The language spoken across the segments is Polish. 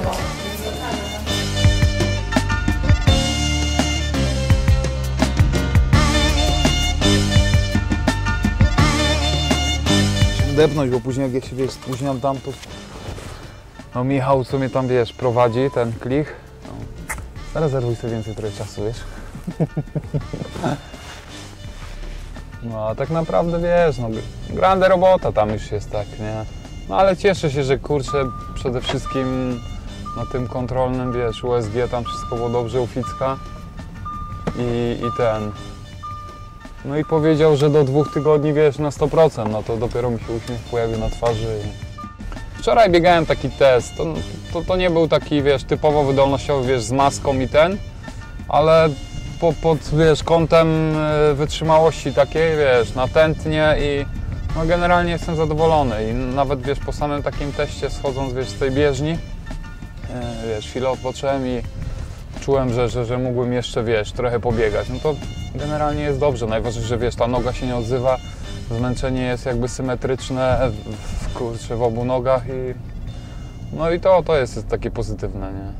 Depnąć, bo później jak się wiesz, spóźniam tam, to no Michał, co mnie tam wiesz, prowadzi, ten klich, no, zarezerwuj sobie więcej trochę czasu, wiesz. No a tak naprawdę wiesz, no grande robota tam już jest, tak, nie? No ale cieszę się, że kurczę, przede wszystkim na tym kontrolnym, wiesz, USG tam wszystko było dobrze u Ficka i ten. No i powiedział, że do 2 tygodni, wiesz, na 100%, no to dopiero mi się uśmiech pojawił na twarzy. Wczoraj biegałem taki test, to nie był taki, wiesz, typowo wydolnościowy, wiesz, z maską i ten, ale pod, wiesz, kątem wytrzymałości takiej, wiesz, na tętnie i no generalnie jestem zadowolony i nawet, wiesz, po samym takim teście schodząc, wiesz, z tej bieżni, wiesz, chwilę odpocząłem i czułem, że mógłbym jeszcze, wiesz, trochę pobiegać. No to generalnie jest dobrze. Najważniejsze, że wiesz, ta noga się nie odzywa, zmęczenie jest jakby symetryczne kurczę, w obu nogach i no i to jest takie pozytywne, nie?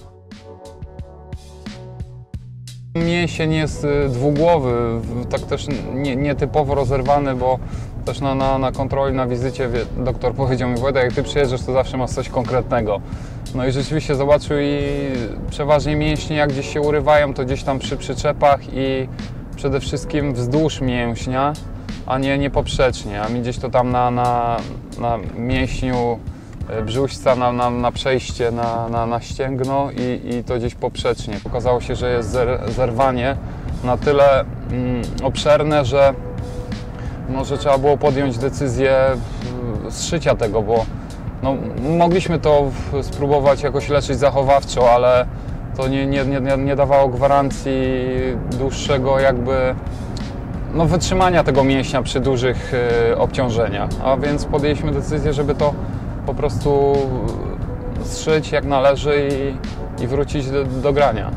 Mięsień jest dwugłowy, tak też nietypowo rozerwany, bo też na kontroli, na wizycie doktor powiedział mi: Wojtek, jak ty przyjeżdżasz, to zawsze masz coś konkretnego. No i rzeczywiście zobaczył i przeważnie mięśnie jak gdzieś się urywają, to gdzieś tam przy przyczepach i przede wszystkim wzdłuż mięśnia, a nie poprzecznie, a mi gdzieś to tam na mięśniu brzuśca, na przejście na ścięgno i to gdzieś poprzecznie. Okazało się, że jest zerwanie na tyle obszerne, że może trzeba było podjąć decyzję zszycia tego, bo no, mogliśmy to spróbować jakoś leczyć zachowawczo, ale to nie dawało gwarancji dłuższego jakby no, wytrzymania tego mięśnia przy dużych obciążeniach. A więc podjęliśmy decyzję, żeby to po prostu zszyć jak należy i wrócić do grania.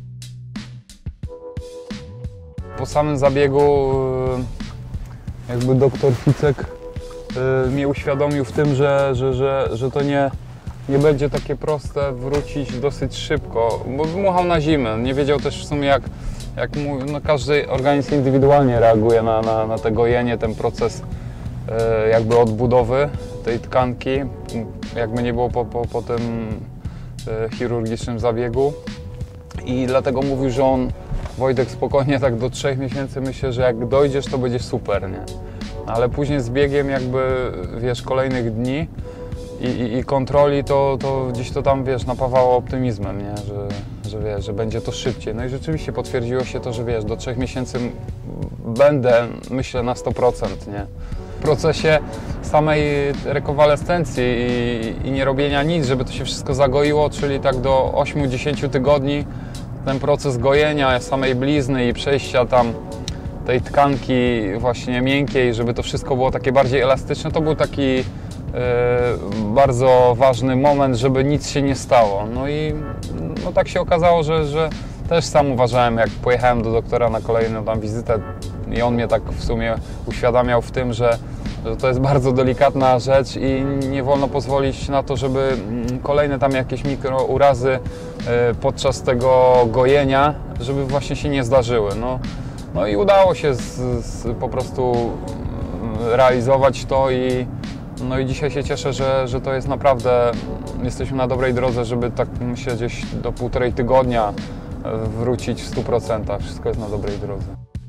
Po samym zabiegu jakby doktor Ficek mnie uświadomił w tym, że to nie będzie takie proste wrócić dosyć szybko, bo dmuchał na zimę. Nie wiedział też w sumie jak no każdy organizm indywidualnie reaguje na te gojenie, ten proces jakby odbudowy tej tkanki, jakby nie było po tym chirurgicznym zabiegu. I dlatego mówił, że on, Wojtek, spokojnie tak do 3 miesięcy, myślę, że jak dojdziesz, to będzie super, nie? Ale później z biegiem jakby, wiesz, kolejnych dni i kontroli, to gdzieś to tam, wiesz, napawało optymizmem, nie? Że wiesz, że będzie to szybciej. No i rzeczywiście potwierdziło się to, że wiesz, do 3 miesięcy będę, myślę, na 100%, nie? W procesie samej rekonwalescencji i nie robienia nic, żeby to się wszystko zagoiło, czyli tak do 8-10 tygodni ten proces gojenia samej blizny i przejścia tam tej tkanki właśnie miękkiej, żeby to wszystko było takie bardziej elastyczne, to był taki bardzo ważny moment, żeby nic się nie stało. No i no tak się okazało, że też sam uważałem, jak pojechałem do doktora na kolejną tam wizytę i on mnie tak w sumie uświadamiał w tym, że to jest bardzo delikatna rzecz i nie wolno pozwolić na to, żeby kolejne tam jakieś mikrourazy podczas tego gojenia, żeby właśnie się nie zdarzyły. No i udało się po prostu realizować to i no i dzisiaj się cieszę, że to jest naprawdę, jesteśmy na dobrej drodze, żeby tak myślę gdzieś do 1,5 tygodnia wrócić w 100%. Wszystko jest na dobrej drodze.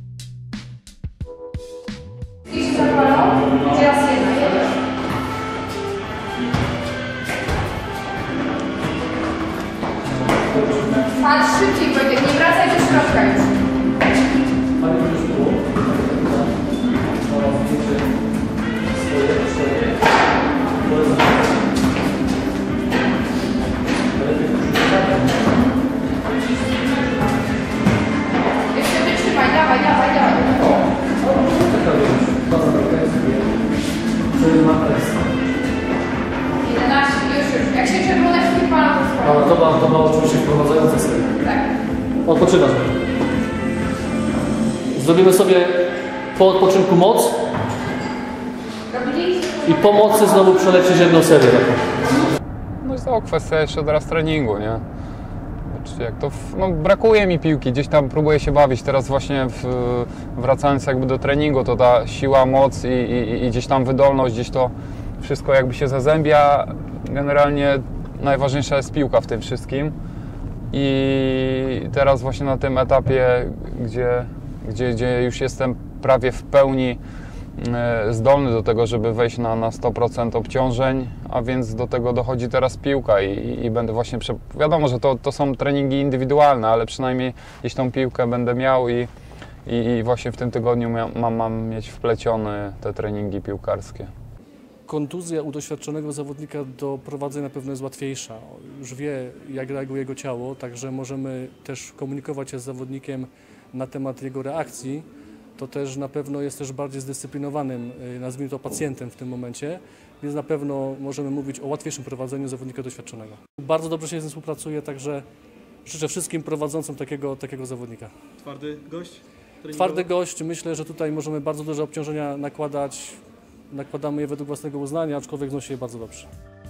Patrz szybciej, Wojtek, nie wracaj do środka już. Jeszcze wytrzymaj, dawaj. 11, już. Jak się czerwone wpływa, to ma oczywiście wprowadzające sobie. tak. Odpoczywasz. Zrobimy sobie po odpoczynku moc i po mocy znowu przelecisz jedną serię. No i to kwestia jeszcze teraz treningu, nie? Znaczy jak to, no, brakuje mi piłki, gdzieś tam próbuję się bawić, teraz właśnie wracając jakby do treningu, to ta siła, moc i gdzieś tam wydolność, gdzieś to wszystko jakby się zazębia. Generalnie najważniejsza jest piłka w tym wszystkim i teraz właśnie na tym etapie, gdzie już jestem prawie w pełni zdolny do tego, żeby wejść na 100% obciążeń, a więc do tego dochodzi teraz piłka i będę właśnie, wiadomo, że to są treningi indywidualne, ale przynajmniej gdzieś tą piłkę będę miał i właśnie w tym tygodniu mam mieć wplecione te treningi piłkarskie. Kontuzja u doświadczonego zawodnika do prowadzenia na pewno jest łatwiejsza. Już wie, jak reaguje jego ciało, także możemy też komunikować się z zawodnikiem na temat jego reakcji. To też na pewno jest też bardziej zdyscyplinowanym, nazwijmy to, pacjentem w tym momencie, więc na pewno możemy mówić o łatwiejszym prowadzeniu zawodnika doświadczonego. Bardzo dobrze się z nim współpracuje, także życzę wszystkim prowadzącym takiego zawodnika. Twardy gość? Twardy gość, myślę, że tutaj możemy bardzo duże obciążenia nakładać. Nakładamy je według własnego uznania, aczkolwiek znosi je bardzo dobrze.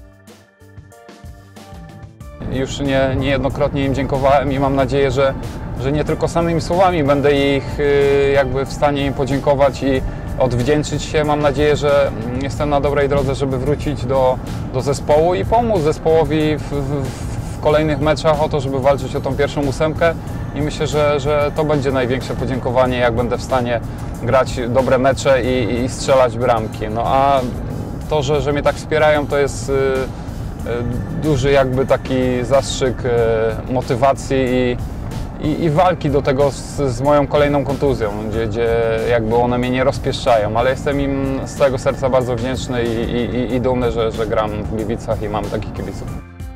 Już niejednokrotnie im dziękowałem i mam nadzieję, że nie tylko samymi słowami będę ich jakby w stanie im podziękować i odwdzięczyć się. Mam nadzieję, że jestem na dobrej drodze, żeby wrócić do zespołu i pomóc zespołowi w kolejnych meczach o to, żeby walczyć o tą pierwszą ósemkę i myślę, że to będzie największe podziękowanie, jak będę w stanie grać dobre mecze i strzelać bramki. No a to, że mnie tak wspierają, to jest duży jakby taki zastrzyk motywacji i walki do tego z moją kolejną kontuzją, gdzie jakby one mnie nie rozpieszczają, ale jestem im z całego serca bardzo wdzięczny i dumny, że gram w Gliwicach i mam takich kibiców.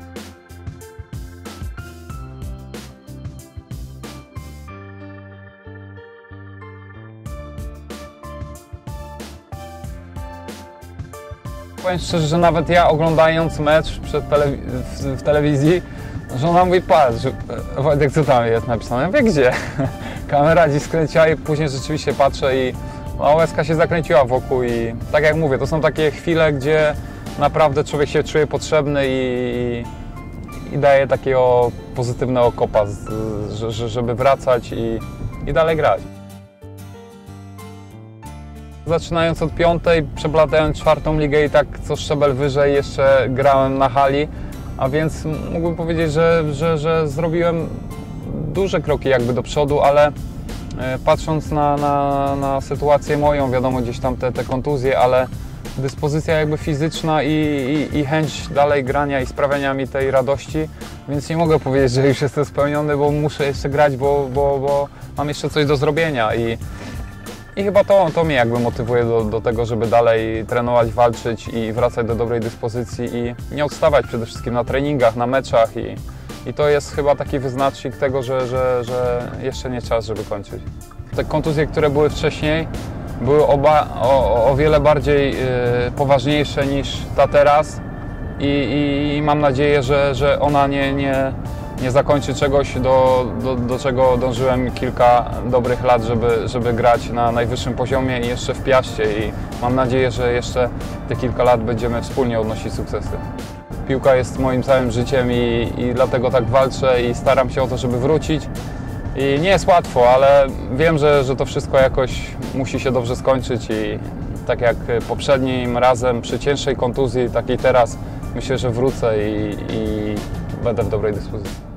Powiem szczerze, że nawet ja oglądając mecz w telewizji, żona mówi, patrz, Wojtek, co tam jest napisane? Ja mówię, gdzie? Kamera dziś skręciła i później rzeczywiście patrzę i łezka się zakręciła wokół i tak jak mówię, to są takie chwile, gdzie naprawdę człowiek się czuje potrzebny i daje takiego pozytywnego kopa, żeby wracać i dalej grać. Zaczynając od 5, przeplatając 4. ligę i tak co szczebel wyżej jeszcze grałem na hali, a więc mógłbym powiedzieć, że zrobiłem duże kroki jakby do przodu, ale patrząc na sytuację moją, wiadomo gdzieś tam te kontuzje, ale dyspozycja jakby fizyczna i chęć dalej grania i sprawiania mi tej radości, więc nie mogę powiedzieć, że już jestem spełniony, bo muszę jeszcze grać, bo mam jeszcze coś do zrobienia i chyba to mnie jakby motywuje do tego, żeby dalej trenować, walczyć i wracać do dobrej dyspozycji i nie odstawać przede wszystkim na treningach, na meczach i to jest chyba taki wyznacznik tego, że jeszcze nie czas, żeby kończyć. Te kontuzje, które były wcześniej, były o wiele bardziej poważniejsze niż ta teraz i mam nadzieję, że ona nie zakończy czegoś, do czego dążyłem kilka dobrych lat, żeby grać na najwyższym poziomie i jeszcze w Piaście i mam nadzieję, że jeszcze te kilka lat będziemy wspólnie odnosić sukcesy. Piłka jest moim całym życiem i dlatego tak walczę i staram się o to, żeby wrócić. I nie jest łatwo, ale wiem, że to wszystko jakoś musi się dobrze skończyć i tak jak poprzednim razem przy cięższej kontuzji, tak i teraz myślę, że wrócę i będę w dobrej dyspozycji.